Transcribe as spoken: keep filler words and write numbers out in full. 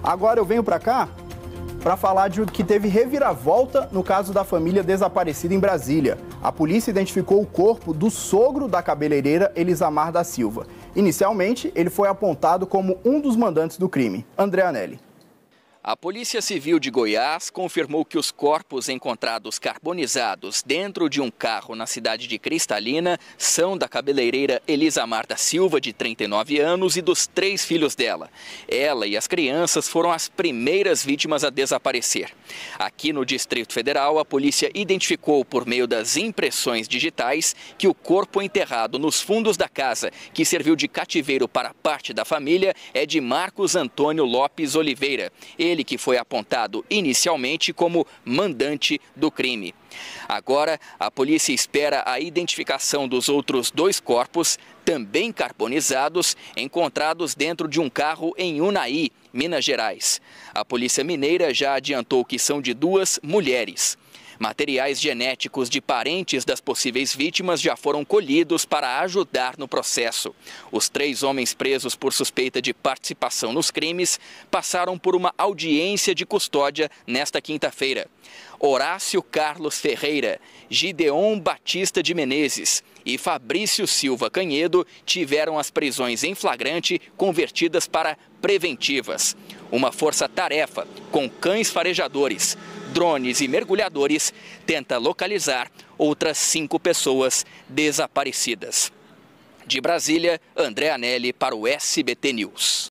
Agora eu venho para cá para falar de que teve reviravolta no caso da família desaparecida em Brasília. A polícia identificou o corpo do sogro da cabeleireira Elisamar da Silva. Inicialmente, ele foi apontado como um dos mandantes do crime. André Anelli. A Polícia Civil de Goiás confirmou que os corpos encontrados carbonizados dentro de um carro na cidade de Cristalina são da cabeleireira Elisamar da Silva, de trinta e nove anos, e dos três filhos dela. Ela e as crianças foram as primeiras vítimas a desaparecer. Aqui no Distrito Federal, a polícia identificou por meio das impressões digitais que o corpo enterrado nos fundos da casa, que serviu de cativeiro para parte da família, é de Marcos Antônio Lopes Oliveira. Ele que foi apontado inicialmente como mandante do crime. Agora, a polícia espera a identificação dos outros dois corpos, também carbonizados, encontrados dentro de um carro em Unai, Minas Gerais. A Polícia Mineira já adiantou que são de duas mulheres. Materiais genéticos de parentes das possíveis vítimas já foram colhidos para ajudar no processo. Os três homens presos por suspeita de participação nos crimes passaram por uma audiência de custódia nesta quinta-feira. Horácio Carlos Ferreira, Gideon Batista de Menezes e Fabrício Silva Canhedo tiveram as prisões em flagrante convertidas para preventivas. Uma força-tarefa com cães farejadores, drones e mergulhadores tenta localizar outras cinco pessoas desaparecidas. De Brasília, André Anelli para o S B T News.